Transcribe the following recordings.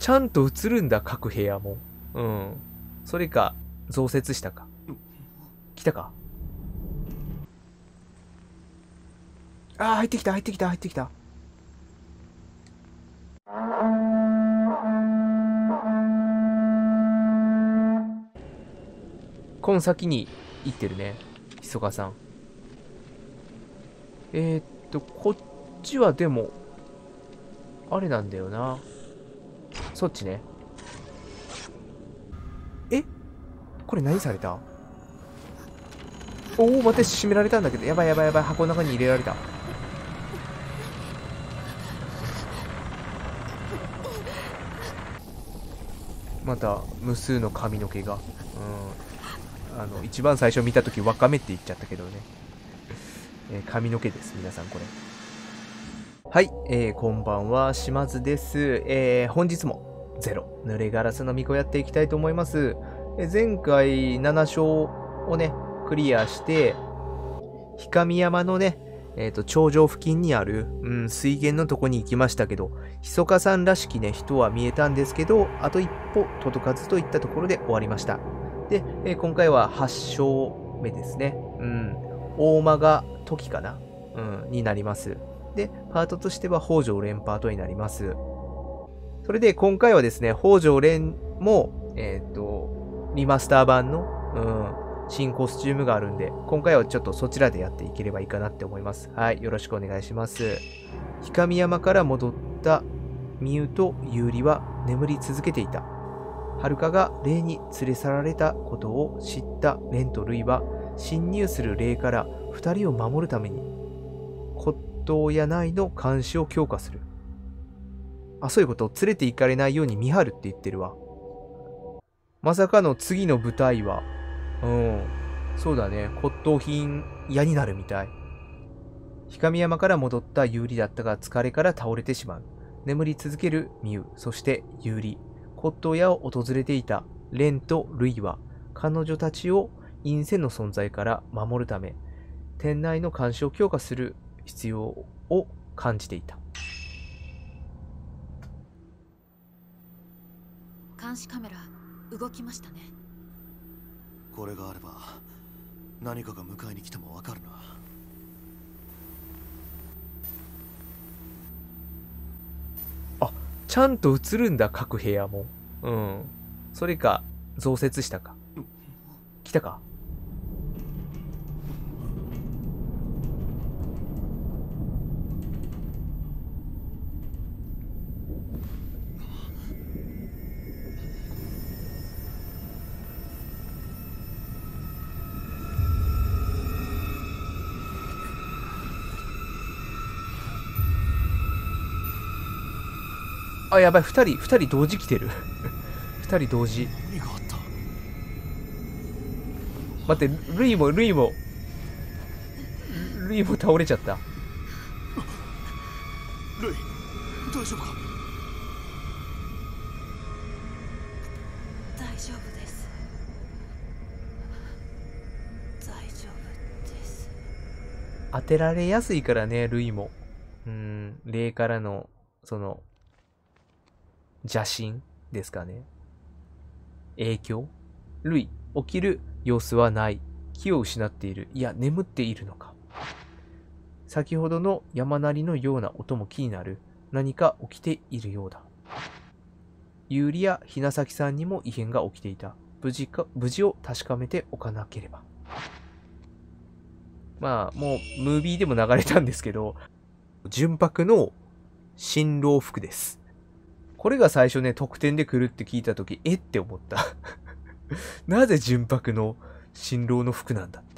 ちゃんと映るんだ、各部屋も。うん。それか、増設したか。来たか。ああ、入ってきた、入ってきた、入ってきた。この先に行ってるね。ひそかさん。こっちはでも、あれなんだよな。そっちね。え、これ何された？おお、待って、閉められたんだけど。やばいやばいやばい。箱の中に入れられた。また、無数の髪の毛が。一番最初見たとき、ワカメって言っちゃったけどね。髪の毛です、皆さん、これ。はい、こんばんは、島津です。本日も、ゼロ、濡れガラスの巫女やっていきたいと思います。前回、7勝をね、クリアして、氷上山のね、頂上付近にある、水源のとこに行きましたけど、ひそかさんらしきね、人は見えたんですけど、あと一歩届かずといったところで終わりました。で、今回は8勝目ですね。大間が時かな、になります。で、パートとしては北条連パートになります。それで今回はですね、北条連も、リマスター版の、新コスチュームがあるんで、今回はちょっとそちらでやっていければいいかなって思います。はい、よろしくお願いします。氷上山から戻ったミユとユーリは眠り続けていた。はるかが霊に連れ去られたことを知ったレンとルイは、侵入する霊から2人を守るために、骨董屋内の監視を強化する。あ、そういうことを連れて行かれないように見張るって言ってるわ。まさかの次の舞台は、そうだね、骨董品屋になるみたい。氷上山から戻ったユーリだったが疲れから倒れてしまう。眠り続けるミユ、そしてユーリ。骨董屋を訪れていたレンとルイは、彼女たちを陰線の存在から守るため、店内の監視を強化する必要を感じていた。 監視カメラ動きましたね。 これがあれば何かが迎えに来てもわかるな。 あ、ちゃんと映るんだ、各部屋も。それか、増設したか。来たか。あ、やばい、二人同時来てる。二人同時。 何があった？ 待って、ルイも倒れちゃった。 ルイ、大丈夫か？ 大丈夫です。大丈夫です。 当てられやすいからね、ルイも。霊からの、邪神ですかね。影響？ルイ、起きる様子はない。気を失っている。いや、眠っているのか。先ほどの山鳴りのような音も気になる。何か起きているようだ。ユーリやひなさきさんにも異変が起きていた。無事を確かめておかなければ。まあ、もう、ムービーでも流れたんですけど、純白の新郎服です。これが最初ね、特典で来るって聞いたとき、えって思った。なぜ純白の新郎の服なんだって。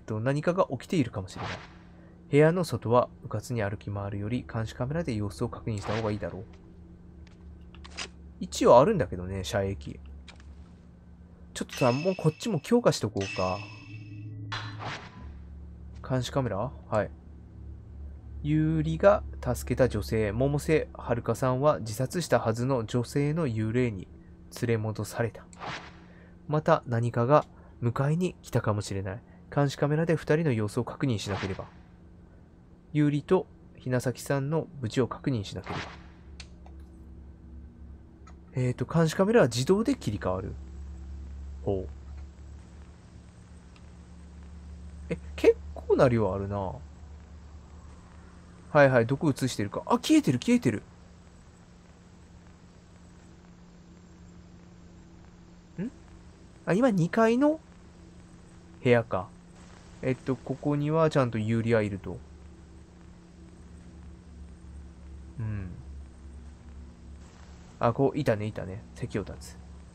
何かが起きているかもしれない。部屋の外はうかつに歩き回るより監視カメラで様子を確認した方がいいだろう。一応あるんだけどね、射撃。ちょっとさ、もうこっちも強化しとこうか。監視カメラ？はい。ユーリが助けた女性、百瀬遥さんは自殺したはずの女性の幽霊に連れ戻された。また何かが迎えに来たかもしれない。監視カメラで2人の様子を確認しなければ。ユーリとひなさきさんの無事を確認しなければ。 監視カメラは自動で切り替わる。ほう。結構な量あるな。はいはい、どこ映してるか。あ、消えてる消えてる。あ、今2階の部屋か。ここにはちゃんとユーリはいると。うん。あ、いたね、いたね。席を立つ。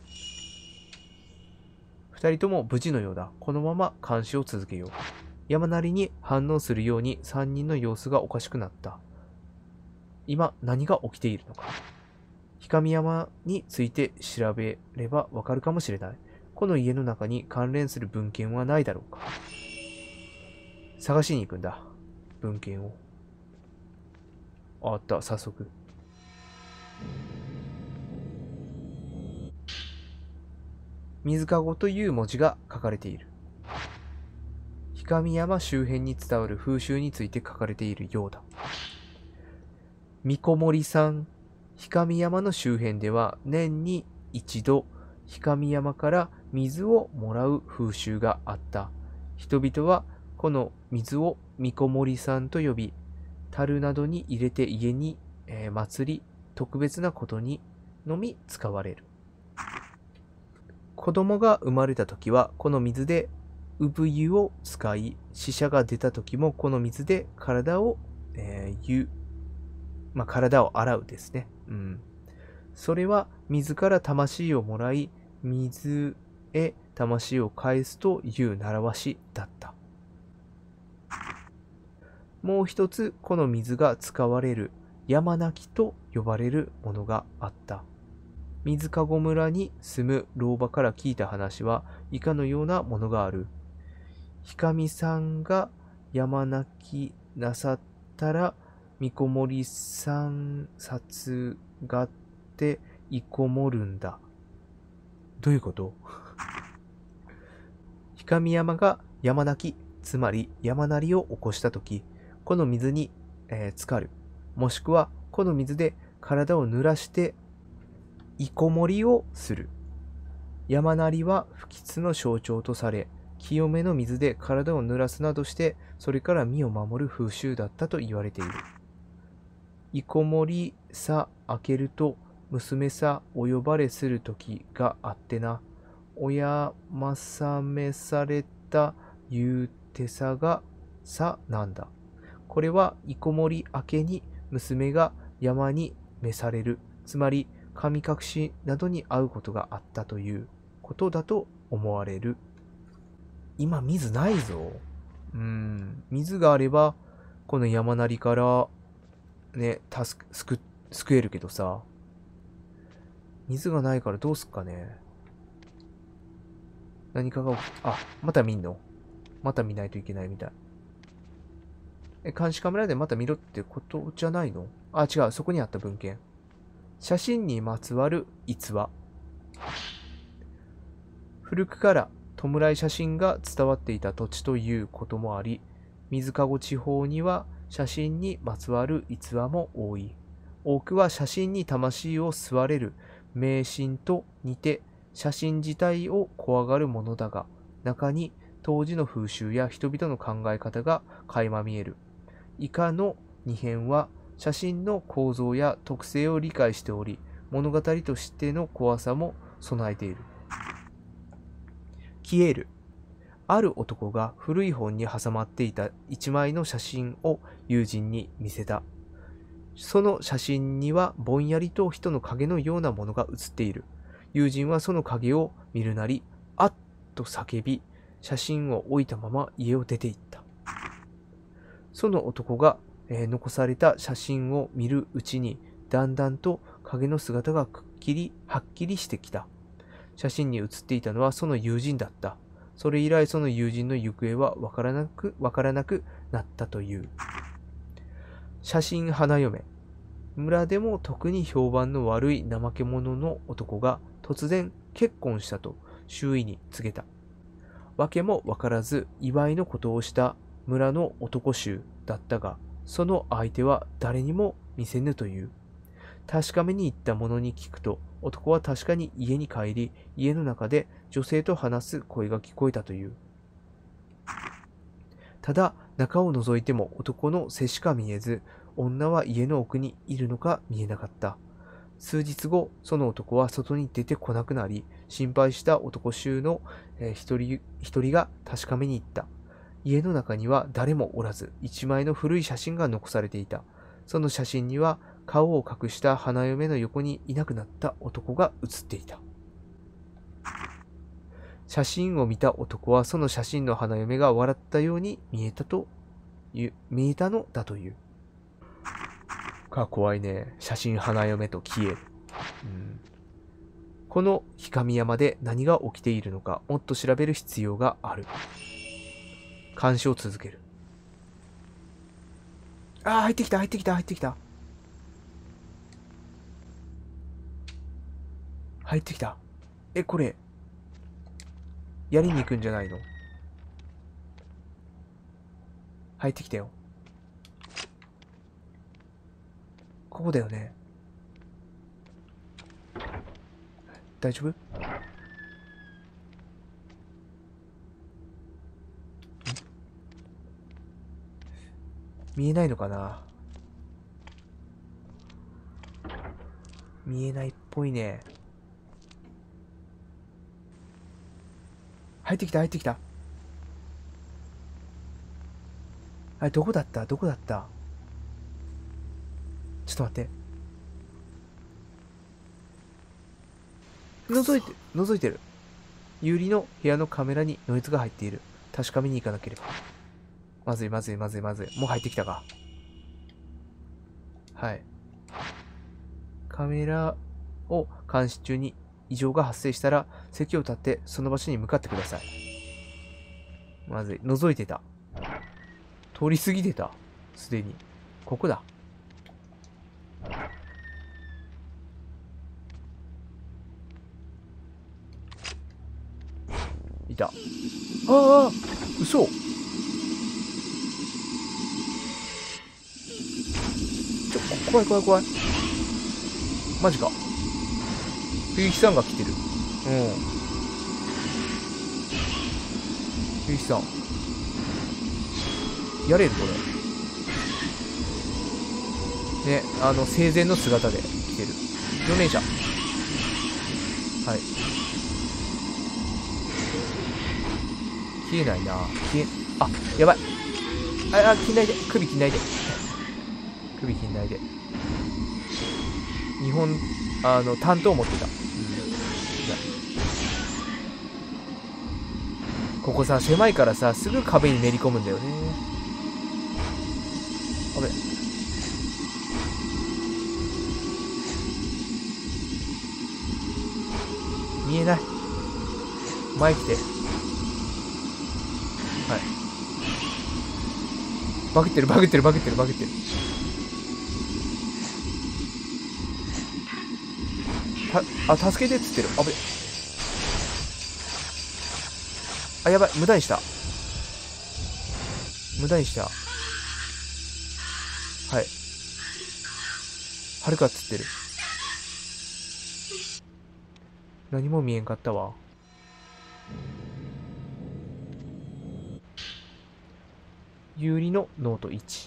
二人とも無事のようだ。このまま監視を続けよう。山なりに反応するように三人の様子がおかしくなった。今、何が起きているのか。氷上山について調べればわかるかもしれない。この家の中に関連する文献はないだろうか。探しに行くんだ。文献を。あった、早速。水かごという文字が書かれている。氷上山周辺に伝わる風習について書かれているようだ。みこもりさん、氷上山の周辺では年に一度、氷上山から水をもらう風習があった。人々はこの水をみこもりさんと呼び、樽などに入れて家に、祭り、特別なことにのみ使われる。子供が生まれた時はこの水で産湯を使い、死者が出た時もこの水で体を、体を洗うですね。うん。それは水から魂をもらい、水へ魂を返すという習わしだった。もう一つ、この水が使われる山泣きと呼ばれるものがあった。水かご村に住む老婆から聞いた話は以下のようなものがある。氷上さんが山泣きなさったら、みこもりさん殺がっていこもるんだ。どういうこと？氷上山が山泣き、つまり山鳴りを起こしたとき、この水に、浸かる。もしくは、この水で体を濡らしていこもりをする。山鳴りは不吉の象徴とされ、清めの水で体を濡らすなどして、それから身を守る風習だったと言われている。いこもりさ開けると、娘さお呼ばれするときがあってな。親まさめされた言うてさがさなんだ。これは、いこもり明けに娘が山に召される。つまり、神隠しなどに会うことがあったということだと思われる。今、水ないぞ。水があれば、この山なりから、ね、救えるけどさ。水がないからどうすっかね。何かがまた見んの？また見ないといけないみたい。監視カメラでまた見ろってことじゃないの？違う、そこにあった文献。写真にまつわる逸話。古くから弔い写真が伝わっていた土地ということもあり、水かご地方には写真にまつわる逸話も多い。多くは写真に魂を吸われる迷信と似て、写真自体を怖がるものだが、中に当時の風習や人々の考え方が垣間見える。以下の2編は写真の構造や特性を理解しており、物語としての怖さも備えている。消える。ある男が古い本に挟まっていた一枚の写真を友人に見せた。その写真にはぼんやりと人の影のようなものが写っている。友人はその影を見るなり、あっと叫び、写真を置いたまま家を出て行った。その男が、残された写真を見るうちに、だんだんと影の姿がはっきりしてきた。写真に写っていたのはその友人だった。それ以来その友人の行方はわからなくなったという。写真花嫁。村でも特に評判の悪い怠け者の男が突然結婚したと周囲に告げた。わけもわからず祝いのことをした村の男衆だったが、その相手は誰にも見せぬという。 確かめに行った者に聞くと、男は確かに家に帰り、家の中で女性と話す声が聞こえたという。ただ、中を覗いても男の背しか見えず、女は家の奥にいるのか見えなかった。数日後、その男は外に出てこなくなり、心配した男衆の一人が確かめに行った。家の中には誰もおらず、一枚の古い写真が残されていた。その写真には、顔を隠した花嫁の横にいなくなった男が写っていた。写真を見た男は、その写真の花嫁が笑ったように見えたのだという。怖いね。写真花嫁と消える。この氷上山で何が起きているのか、もっと調べる必要がある。監視を続ける。入ってきた。これ、やりに行くんじゃないの？入ってきたよ。ここだよね。大丈夫？見えないのかな？見えないっぽいね。入ってきた。どこだった？ちょっと待って。覗いてる。ユーリの部屋のカメラにノイズが入っている。確かめに行かなければ。まずい。もう入ってきたか。はい。カメラを監視中に異常が発生したら、席を立ってその場所に向かってください。まずい。覗いてた。通り過ぎてた。すでに。ここだ。いた。嘘。怖い。マジか。冬木さんが来てる。冬木さん。やれるこれ。ね、生前の姿で来てる。4連射。はい。消えないな。やばい。切んないで。首切んないで。日本、担当持ってた。ここさ、狭いからさ、すぐ壁にめり込むんだよね。あべ。見えない。前来て。はい。バグってる。助けてっつってる。あべ。やばい。無駄にした。はい。はるかっつってる。何も見えんかったわ。有利のノート1。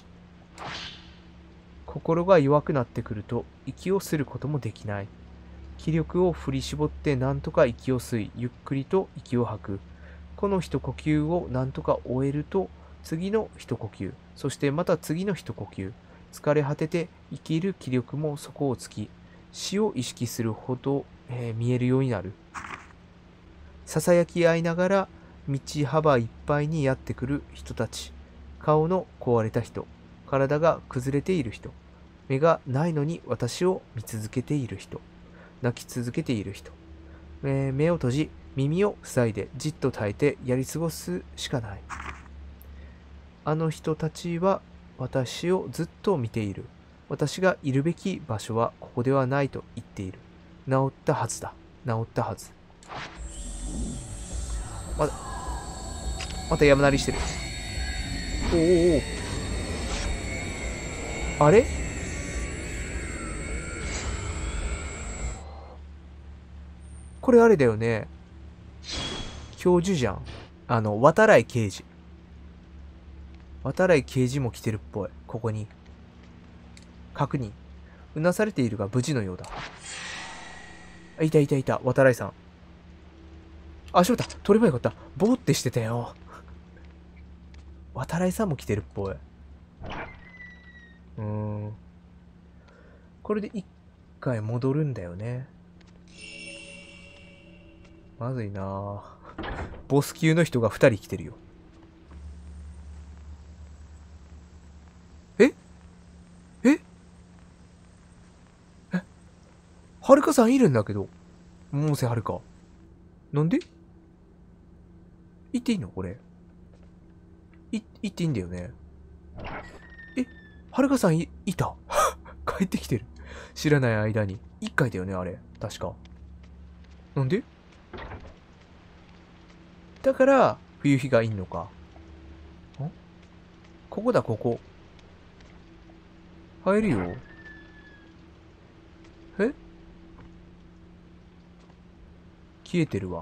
心が弱くなってくると息をすることもできない。気力を振り絞って何とか息を吸い、ゆっくりと息を吐く。この一呼吸を何とか終えると、次の一呼吸、そしてまた次の一呼吸。疲れ果てて生きる気力も底をつき、死を意識するほど、見えるようになる。ささやき合いながら道幅いっぱいにやってくる人たち。顔の壊れた人、体が崩れている人、目がないのに私を見続けている人、泣き続けている人、目を閉じ耳を塞いでじっと耐えてやり過ごすしかない。あの人たちは私をずっと見ている。私がいるべき場所はここではないと言っている。治ったはずだ。治ったはず。また山なりしてる。お。あれ？ これあれだよね。教授じゃん。渡来刑事。渡来刑事も来てるっぽい。ここに。確認。うなされているが無事のようだ。あ、いたいたいた。渡来さん。あ、しまった。取ればよかった。ボーってしてたよ。渡来さんも来てるっぽい。これで一回戻るんだよね。まずいなぁ。ボス級の人が2人来てるよ。えはるかさんいるんだけど。百瀬はるか。なんで行っていいのこれ。行っていいんだよね。はるかさんいた帰ってきてる。知らない間に。1回だよね、あれ。確か。なんでだから、冬日がいんのか。ここだ、ここ。入るよ。消えてるわ。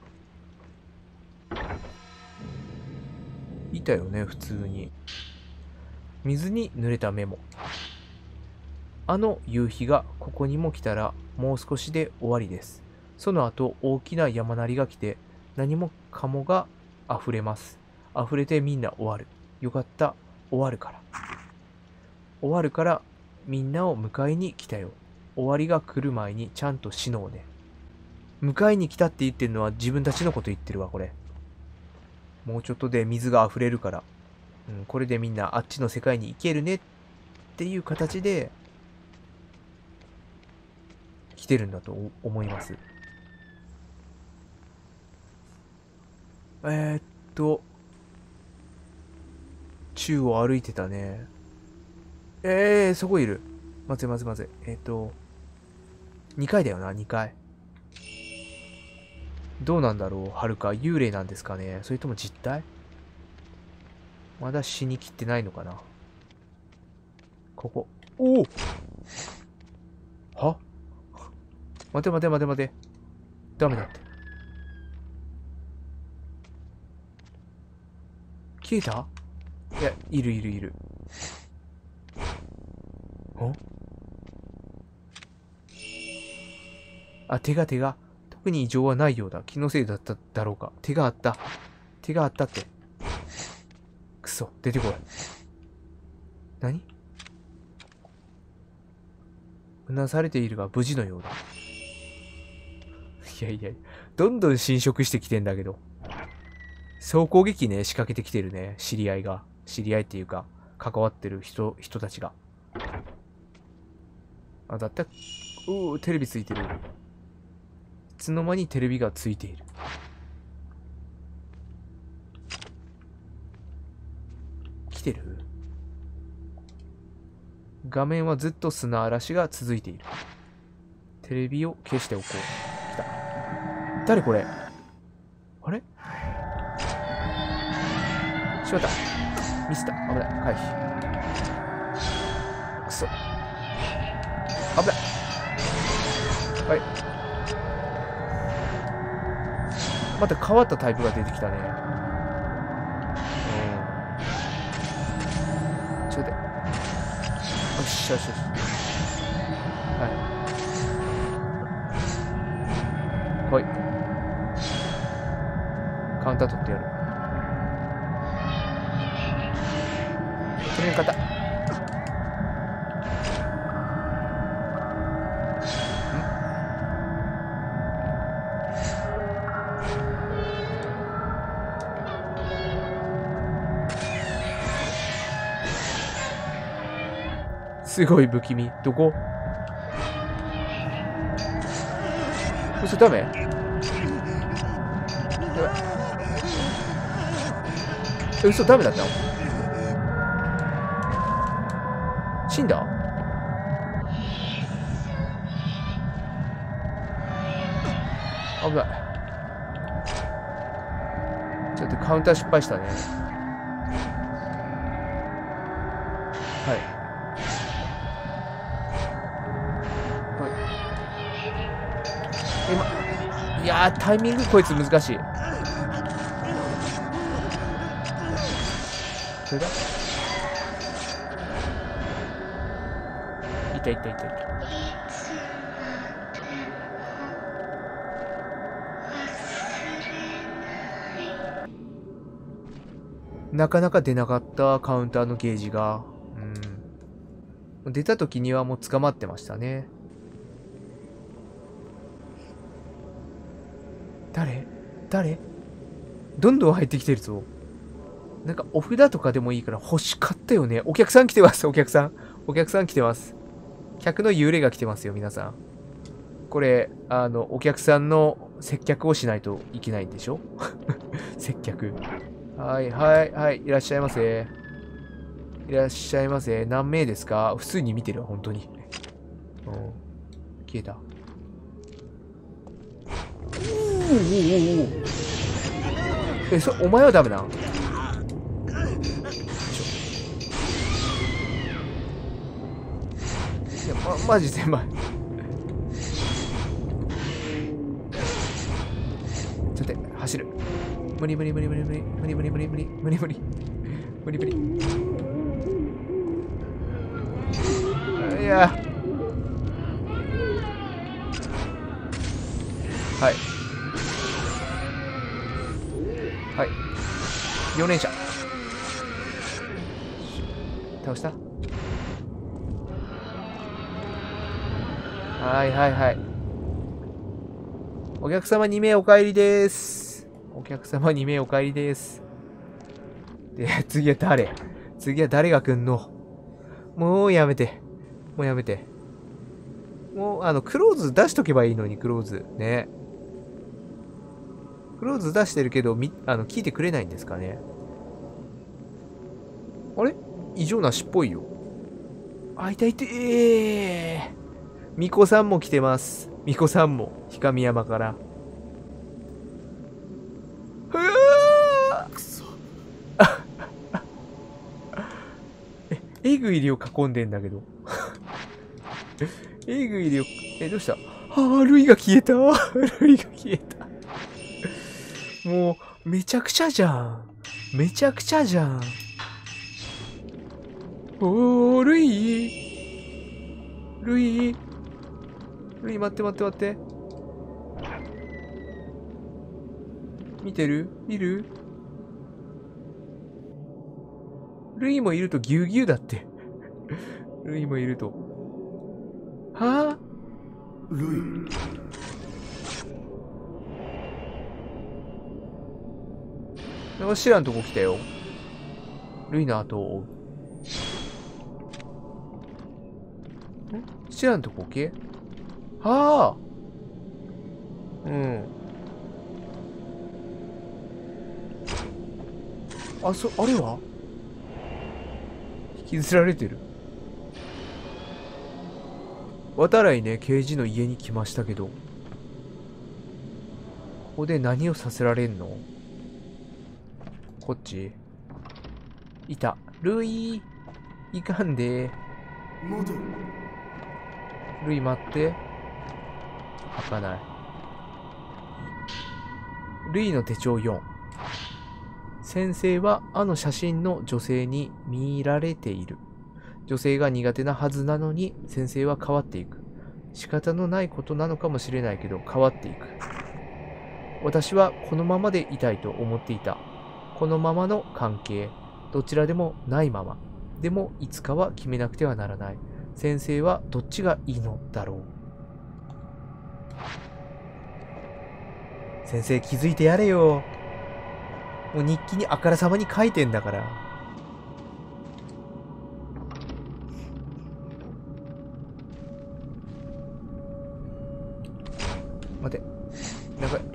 いたよね、普通に。水に濡れたメモ。あの夕日がここにも来たらもう少しで終わりです。その後大きな山鳴りが来て何もかもが溢れます。溢れてみんな終わる。よかった、終わるから。終わるからみんなを迎えに来たよ。終わりが来る前にちゃんと死のうね。迎えに来たって言ってるのは自分たちのこと言ってるわ、これ。もうちょっとで水が溢れるから。これでみんなあっちの世界に行けるねっていう形で来てるんだと思います。宙を歩いてたね。そこいる。待て。2階だよな、2階。どうなんだろう、はるか。幽霊なんですかね、それとも実体。まだ死にきってないのかな。ここ。おおは待て。ダメだって。消えた？いや、いる。あ、手が。特に異常はないようだ。気のせいだっただろうか。手があったって。くそ、出てこい。何？うなされているが無事のようだ。いや、どんどん侵食してきてんだけど。総攻撃ね、仕掛けてきてるね。知り合いっていうか、関わってる人たちが。あ、だった。テレビついてる。いつの間にテレビがついている。来てる？画面はずっと砂嵐が続いている。テレビを消しておこう。来た。誰これ？あれ？しまった。ミスった。危ない。回避。くそ。危ない。はい。また変わったタイプが出てきたね。ちょっと待って。よし。はい。カウンター取ってやる。決め方。すごい不気味。どこ？嘘、ダメ？嘘、ダメだったの？死んだ？危ない。ちょっとカウンター失敗したね。はい。 いやー、タイミングこいつ難しい。それだ。いたいたいたいた。なかなか出なかったカウンターのゲージが、出た時にはもう捕まってましたね。誰どんどん入ってきてるぞ。なんかお札とかでもいいから欲しかったよね。お客さん来てます、お客さん。お客さん来てます。客の幽霊が来てますよ、皆さん。これ、お客さんの接客をしないといけないんでしょ接客。はいはいはい、いらっしゃいませ。いらっしゃいませ。何名ですか？普通に見てるわ、本当に。うん。消えた。お前はダメな。いや、マジで、ちょっと待って、走る。無理。いや。はい。はい。4連射。倒した。はい。お客様2名お帰りです。お客様2名お帰りです。で、次は誰が来んの？もうやめて。もう、クローズ出しとけばいいのに、クローズ。ね。クローズ出してるけど、聞いてくれないんですかね。あれ？異常なしっぽいよ。あ、いた。巫女さんも来てます。巫女さんも、氷上山から。くそ。えぐいりを囲んでんだけど。えぐいりを、どうした？ルイが消えた。もう、めちゃくちゃじゃん。おー、ルイ、待って。見てる？いる？ルイもいるとギュウギュウだって。ルイもいると。はぁ？ ルイ。 なんか知らんとこ来たよ。ルイの後を追う。知らんとこ系？はあ。うん。あれは引きずられてる。渡来ね、刑事の家に来ましたけど。ここで何をさせられんの？こっちいた。ルイいかんで。 待て。 ルイ待って。開かない。ルイの手帳4。先生はあの写真の女性に見られている。女性が苦手なはずなのに先生は変わっていく。仕方のないことなのかもしれないけど変わっていく。私はこのままでいたいと思っていた。このままの関係。どちらでもないまま。でもいつかは決めなくてはならない。先生はどっちがいいのだろう。先生気づいてやれよ。もう日記にあからさまに書いてんだから。待て。なんか。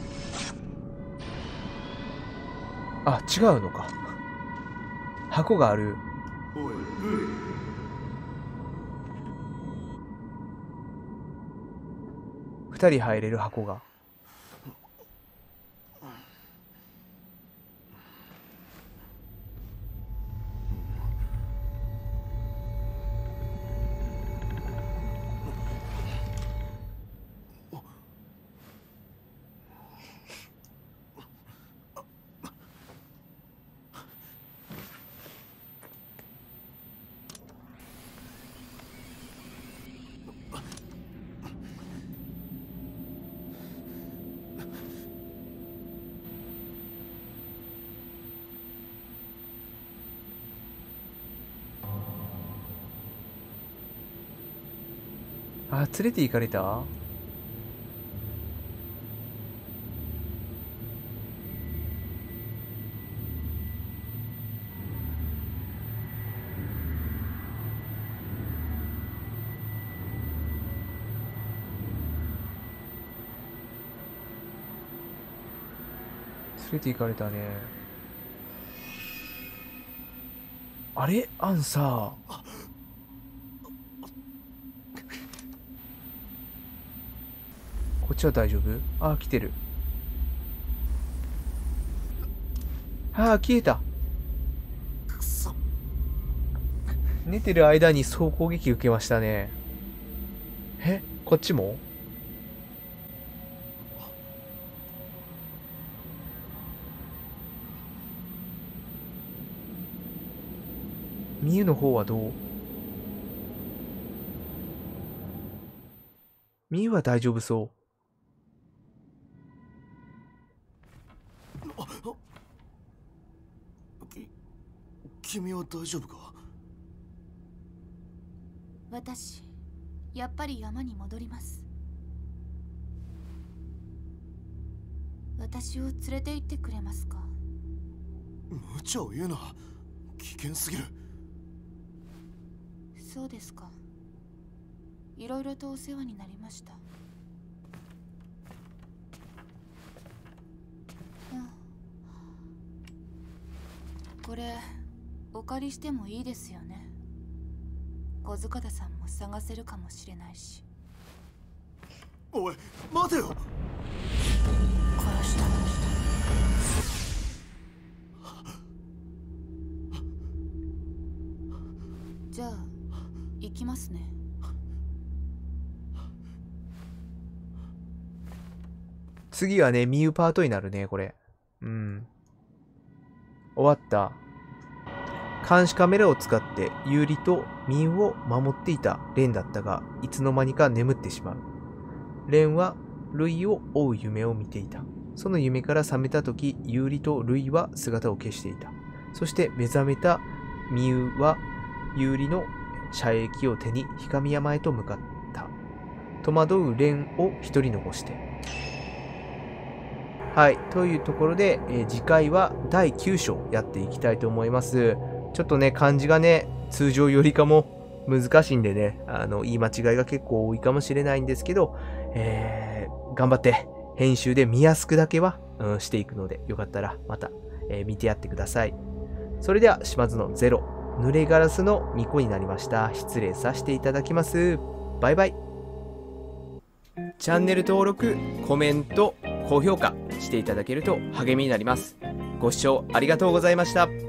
あ、違うのか。箱がある。 おい、ルイ。 2人入れる箱が。 あ、連れて行かれた。連れて行かれたね。あれアンさ、こっちは大丈夫？あ、来てる。ああ、消えた。 くそ。 寝てる間に総攻撃受けましたね。え、こっちも？ミユの方はどう？ミユは大丈夫そう。 君は大丈夫か？ 私やっぱり山に戻ります。私を連れて行ってくれますか？ 無茶を言うな。危険すぎる。 そうですか。いろいろとお世話になりました。これお借りしてもいいですよね。小塚田さんも探せるかもしれないし。 おい、待てよ。 殺した。じゃあ行きますね。 次はね、ミユパートになるね、これ。うん。終わった。監視カメラを使ってユーリとミユを守っていたレンだったが、いつの間にか眠ってしまう。レンはルイを追う夢を見ていた。その夢から覚めたとき、ユーリとルイは姿を消していた。そして目覚めたミユはユーリの射液を手に氷上山へと向かった。戸惑うレンを一人残して。はい。というところで、次回は第9章やっていきたいと思います。ちょっとね、漢字がね、通常よりかも難しいんでね、言い間違いが結構多いかもしれないんですけど、頑張って編集で見やすくだけは、していくので、よかったらまた、見てやってください。それでは、島津のゼロ、濡れガラスの巫女になりました。失礼させていただきます。バイバイ。チャンネル登録、コメント、高評価していただけると励みになります。ご視聴ありがとうございました。